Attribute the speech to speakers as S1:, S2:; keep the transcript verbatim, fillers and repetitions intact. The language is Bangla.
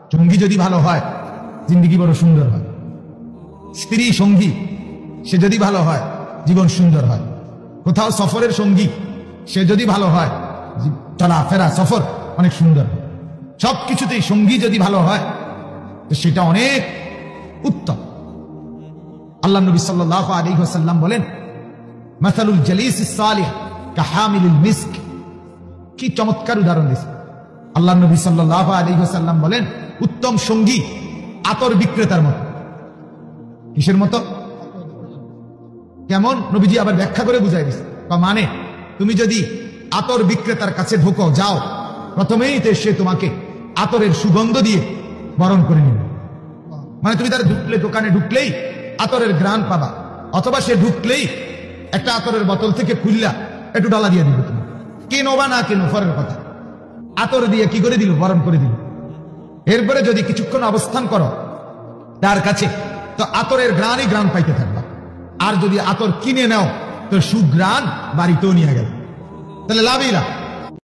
S1: সঙ্গী যদি ভালো হয় জিন্দেগি বড় সুন্দর হয়। স্ত্রী সঙ্গী সে যদি ভালো হয় জীবন সুন্দর হয়। কোথাও সফরের সঙ্গী সে যদি ভালো হয় চলাফেরা সফর অনেক সুন্দর হয়। সবকিছুতেই সঙ্গী যদি ভালো হয় তো সেটা অনেক উত্তম। আল্লাহ নবী সাল্লাল্লাহু আলাইহি ওয়াসাল্লাম বলেন, মাসালুল জালিসিস সালিহ কাহামিলিল মিস্ক। কি চমৎকার উদাহরণ দিয়েছেন আল্লাহ নবী সাল্লাল্লাহু আলাইহি ওয়াসাল্লাম বলেন, উত্তম সঙ্গী আতর বিক্রেতার মতো। কিসের মতো? কেমন? নবীজি আবার ব্যাখ্যা করে বুঝাই দিচ্ছে। মানে তুমি যদি আতর বিক্রেতার কাছে ঢোকো, যাও, প্রথমেই তো সে তোমাকে আতরের সুগন্ধ দিয়ে বরণ করে নিবে। মানে তুমি তার ঢুকলে, দোকানে ঢুকলেই আতরের ঘ্রাণ পাবা, অথবা সে ঢুকলেই একটা আতরের বোতল থেকে খুললা একটু ডালা দিয়ে দিবে। তুমি কেনো বা না কেনো ফরের কথা, আতর দিয়ে কি করে দিল? বরণ করে দিল। এরপরে যদি কিছুক্ষণ অবস্থান করো তার কাছে, তো আতরের ঘ্রাণই ঘ্রাণ পাইতে থাকবা। আর যদি আতর কিনে নাও তো সুঘ্রাণ বাড়িতেও নিয়ে গেল, তাহলে লাভই লাভ।